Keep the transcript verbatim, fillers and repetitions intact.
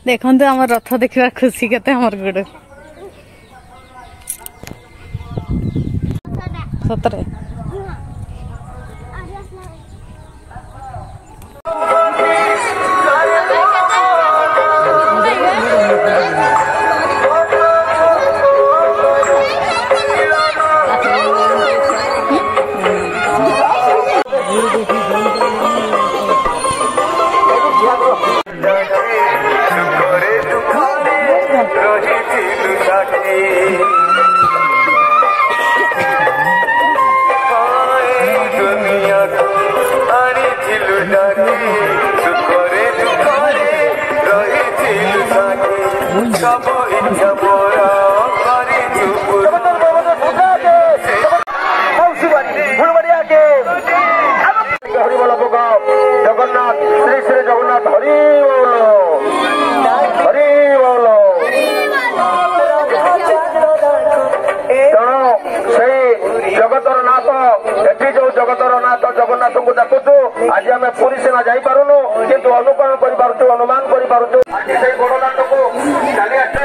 देखते आम रथ देखा खुशी के गोड़ सतरे जगन्नाथ श्री श्री जगन्नाथ हरि बोलो हरि बोलो तेणु से जगतर नाथ एटी जो जगतर नाथ जगन्नाथ को डाकुचु आज आम पुरी सीना जापारूनु किंतु अनुकरण कर अनुमान कर बड़दाण्ड को चली